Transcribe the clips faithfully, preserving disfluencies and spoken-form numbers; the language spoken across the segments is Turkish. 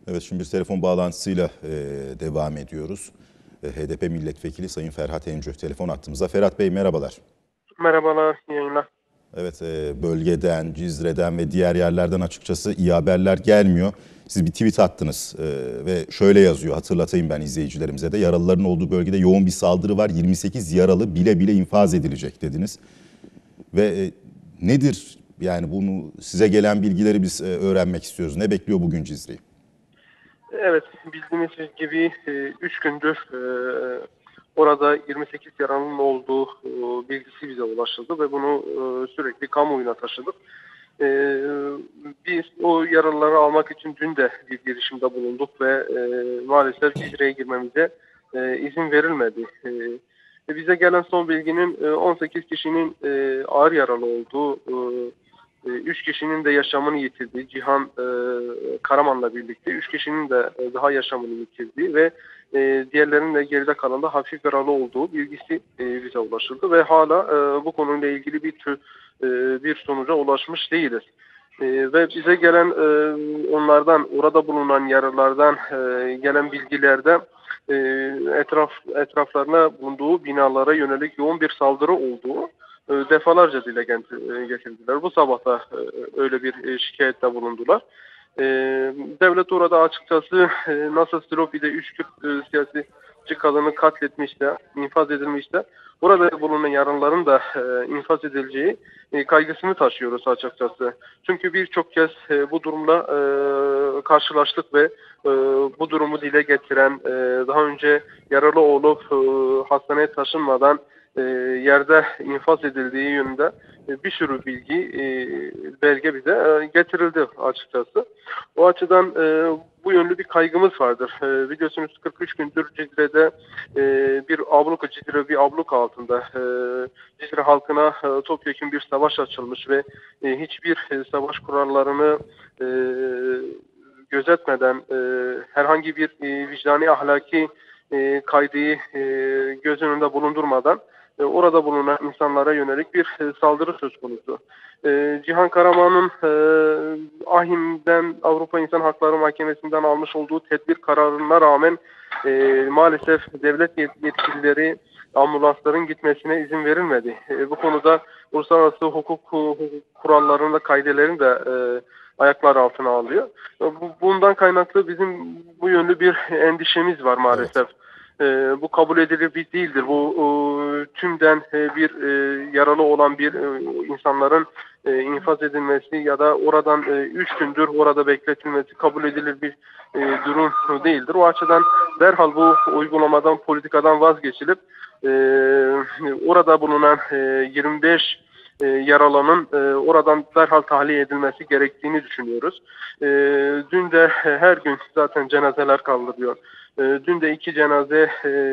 Evet, şimdi bir telefon bağlantısıyla e, devam ediyoruz. E, H D P Milletvekili Sayın Ferhat Encü telefon attığımızda. Ferhat Bey merhabalar. Merhabalar, iyi yayınlar. Evet, e, bölgeden, Cizre'den ve diğer yerlerden açıkçası iyi haberler gelmiyor. Siz bir tweet attınız e, ve şöyle yazıyor, hatırlatayım ben izleyicilerimize de. Yaralıların olduğu bölgede yoğun bir saldırı var, yirmi sekiz yaralı bile bile infaz edilecek dediniz. Ve e, nedir yani bunu size gelen bilgileri biz e, öğrenmek istiyoruz. Ne bekliyor bugün Cizre'yi? Evet, bildiğiniz gibi üç gündür e, orada yirmi sekiz yaralının olduğu e, bilgisi bize ulaşıldı ve bunu e, sürekli kamuoyuna taşıdık. E, biz o yaralıları almak için dün de bir girişimde bulunduk ve e, maalesef Cizre'ye girmemize e, izin verilmedi. E, bize gelen son bilginin e, on sekiz kişinin e, ağır yaralı olduğu, e, üç kişinin de yaşamını yitirdiği, Cihan e, Karaman'la birlikte üç kişinin de e, daha yaşamını yitirdiği ve e, diğerlerinin de geride kalan da hafif yaralı olduğu bilgisi e, bize ulaşıldı ve hala e, bu konuyla ilgili bir tür e, bir sonuca ulaşmış değiliz. E, ve bize gelen e, onlardan, orada bulunan yaralardan e, gelen bilgilerde e, etraf etraflarına bulunduğu binalara yönelik yoğun bir saldırı olduğu e, defalarca dile getirdiler. Bu sabah da e, öyle bir e, şikayette bulundular. E, devlet orada açıkçası e, nasıl Silopi'de üç Kürt e, siyasi kadını katletmişse, infaz edilmişse, orada bulunan yaralıların da e, infaz edileceği e, kaygısını taşıyoruz açıkçası. Çünkü birçok kez e, bu durumla e, karşılaştık ve e, bu durumu dile getiren, e, daha önce yaralı olup e, hastaneye taşınmadan e, yerde infaz edildiği yönünde e, bir sürü bilgi, e, belge bize e, getirildi açıkçası. O açıdan e, bu yönlü bir kaygımız vardır. E, biliyorsunuz kırk üç gündür Cizre'de e, bir abluk, Cizre bir abluk altında e, Cizre halkına e, topyekun bir savaş açılmış ve e, hiçbir e, savaş kurallarını e, gözetmeden e, herhangi bir e, vicdani ahlaki e, kaydı e, göz önünde bulundurmadan e, orada bulunan insanlara yönelik bir e, saldırı söz konusu. E, Cihan Karaman'ın e, Ahim'den Avrupa İnsan Hakları Mahkemesi'nden almış olduğu tedbir kararına rağmen e, maalesef devlet yetkilileri ambulansların gitmesine izin verilmedi. E, bu konuda uluslararası hukuk, hukuk kurallarının da kaidelerini de e, ayaklar altına alıyor. Bundan kaynaklı bizim bu yönlü bir endişemiz var Evet. maalesef. E, bu kabul edilir bir değildir. Bu e, tümden e, bir e, yaralı olan bir e, insanların e, infaz edilmesi ya da oradan e, üç gündür orada bekletilmesi kabul edilir bir e, durum değildir. O açıdan derhal bu uygulamadan, politikadan vazgeçilip e, orada bulunan e, yirmi beş e, yaralının e, oradan derhal tahliye edilmesi gerektiğini düşünüyoruz. E, dün de e, her gün zaten cenazeler kaldırıyor. E, dün de iki cenaze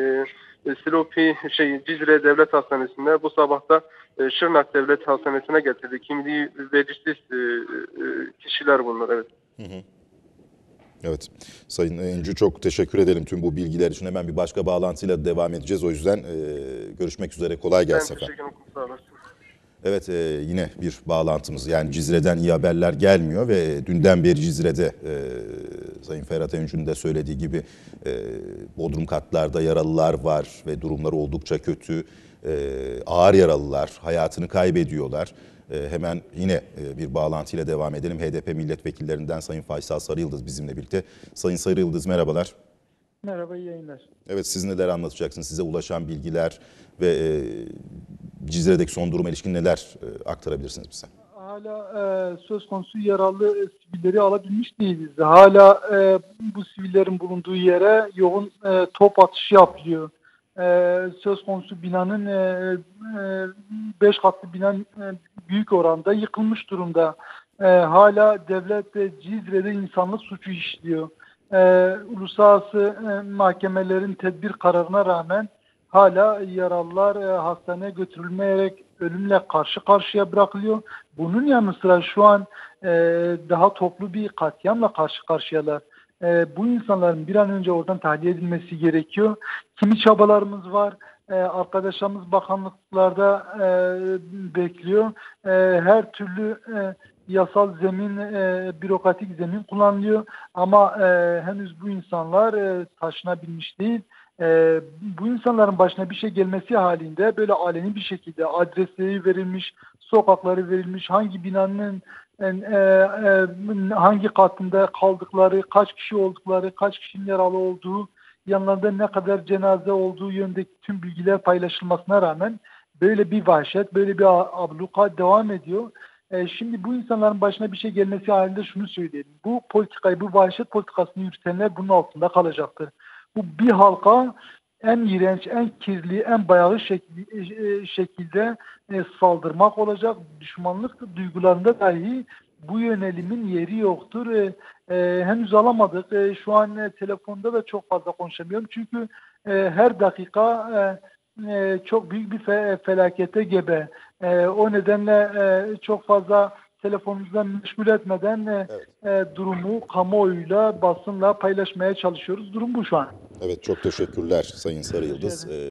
e, Silopi şey Cizre Devlet Hastanesi'nde, bu sabah da e, Şırnak Devlet Hastanesi'ne getirdi. Kimliği belirsiz e, e, kişiler bunlar, evet. Hı hı. Evet, Sayın Encü çok teşekkür ederim tüm bu bilgiler için. Hemen bir başka bağlantıyla devam edeceğiz. O yüzden e, görüşmek üzere. Kolay Ben gelsin efendim. teşekkür ederim. Sağ olasın. Evet, e, yine bir bağlantımız. Yani Cizre'den iyi haberler gelmiyor ve dünden beri Cizre'de e, Sayın Ferhat Encü'nün de söylediği gibi e, bodrum katlarda yaralılar var ve durumları oldukça kötü. E, ağır yaralılar hayatını kaybediyorlar. E, hemen yine e, bir bağlantıyla devam edelim. H D P milletvekillerinden Sayın Faysal Sarıyıldız bizimle birlikte. Sayın Sarıyıldız merhabalar. Merhaba, iyi yayınlar. Evet, siz neler anlatacaksınız? Size ulaşan bilgiler ve e, Cizre'deki son duruma ilişkin neler e, aktarabilirsiniz bize? Hala e, söz konusu yaralı e, sivilleri alabilmiş değiliz. Hala e, bu sivillerin bulunduğu yere yoğun e, top atışı yapılıyor. E, söz konusu binanın e, e, beş katlı bina e, büyük oranda yıkılmış durumda. E, hala devlet de Cizre'de insanlık suçu işliyor. E, uluslararası e, mahkemelerin tedbir kararına rağmen hala yaralılar e, hastaneye götürülmeyerek ölümle karşı karşıya bırakılıyor. Bunun yanı sıra şu an e, daha toplu bir katliamla karşı karşıyalar. E, bu insanların bir an önce oradan tahliye edilmesi gerekiyor. Kimi çabalarımız var. E, arkadaşlarımız bakanlıklarda e, bekliyor. E, her türlü e, yasal zemin, e, bürokratik zemin kullanılıyor. Ama e, henüz bu insanlar e, taşınabilmiş değil. E, bu insanların başına bir şey gelmesi halinde böyle aleni bir şekilde adresleri verilmiş, sokakları verilmiş, hangi binanın en- e, e, hangi katında kaldıkları, kaç kişi oldukları, kaç kişinin yaralı olduğu, yanlarında ne kadar cenaze olduğu yönündeki tüm bilgiler paylaşılmasına rağmen böyle bir vahşet, böyle bir a- abluka devam ediyor. E, şimdi bu insanların başına bir şey gelmesi halinde şunu söyleyelim. Bu politikayı, bu vahşet politikasını yürütenler bunun altında kalacaktır. Bu bir halka en iğrenç, en kirli, en bayağı şekli, e, şekilde e, saldırmak olacak. Düşmanlık duygularında dahi bu yönelimin yeri yoktur. E, e, henüz alamadık. E, şu an e, telefonda da çok fazla konuşamıyorum. Çünkü e, her dakika e, e, çok büyük bir fe, felakete gebe. E, o nedenle e, çok fazla telefonumuzdan meşgul etmeden e, Evet. e, durumu kamuoyuyla, basınla paylaşmaya çalışıyoruz. Durum bu şu an. Evet, çok teşekkürler Sayın Rica Sarıyıldız. ederim.